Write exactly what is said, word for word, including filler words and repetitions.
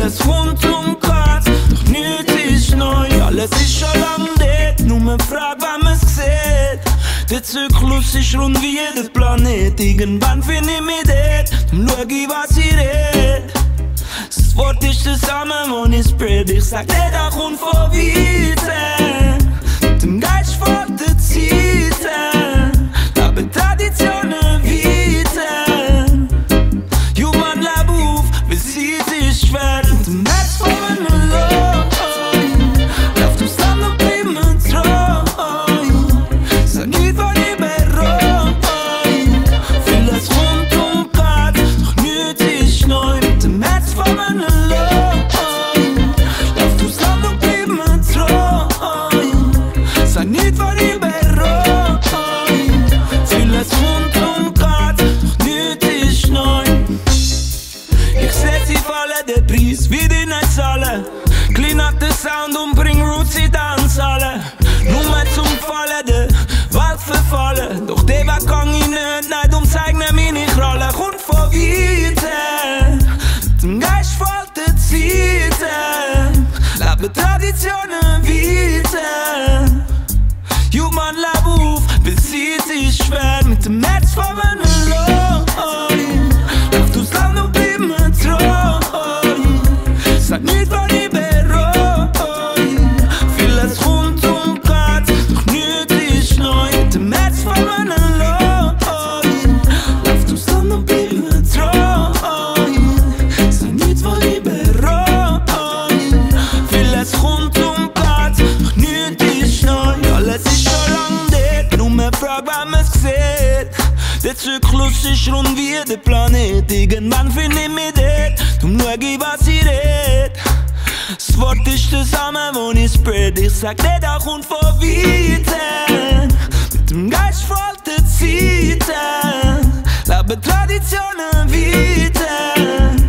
Vieles rund um Gott, doch nichts ist neu. Alles ist schon lang dort, nur man fragt, wann man's sieht. Der Zyklus ist rund wie jeder Planet. Irgendwann find ich mich dort, dann schau ich, was ich red. Das Wort ist zusammen, wo ich spread. Ich sag, jeder kommt von weitem. Dem Geist folgt der Zeit, aber Traditionen weiter. Jemand leb auf, wie Zeit ist schwer. Dem Herz von einem Lohn läuft uns dann und bleibt mir treu. Sag nicht, was ich bereue. Vieles rund um Gott, doch nichts ist neu. Mit dem Herz von einem Lohn läuft uns dann und bleibt mir treu. Sag nicht, was ich bereue. Vieles rund um Gott, doch nichts ist neu. Ich seh, sie fallen den Preis, wie die nicht zahlen. Clean up den Sound und bring Roots in Tanzhallen. Nur mehr zum Fallen, der Welt verfallen. Doch den Weg kann ich nicht, nein, darum zeig mir meine Kralle. Kommt von weitem, dem Geist folgt der Zeit. Leben Traditionen weiter. Jemand leb auf, weil Zeit ist schwer. Mit dem Herz von einem Lohn läuft uns Land und bleibt mir treu. Sag nicht, was ich bereue. Vieles rund um Gott, doch nichts ist neu. Mit dem Herz von einem Lohn läuft uns Land und bleibt mir treu. Sag nicht, was ich bereue. Vieles rund um Gott, doch nichts ist neu. Alles ist schon lang dort, nur man fragt, wann man's sieht. Der Zyklus ist rund wie der Planet. Irgendwann find ich mich dort, darum schau ich, was ich red. Das Wort ist zusammen, wo ich spread. Ich sag, jeder kommt von weitem. Mit dem Geist folgt der Zeit. Leben Traditionen weiter.